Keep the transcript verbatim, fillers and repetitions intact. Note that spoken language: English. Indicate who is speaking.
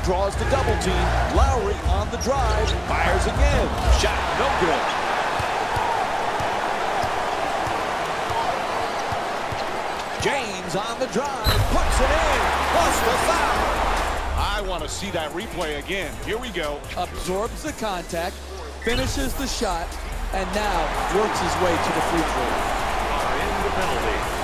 Speaker 1: draws the double team. Lowry on the drive, fires again. Shot no good. James on the drive, puts it in, plus the foul.
Speaker 2: I want to see that replay again. Here we go.
Speaker 3: Absorbs the contact, finishes the shot, and now works his way to the free throw.
Speaker 4: Are in the penalty.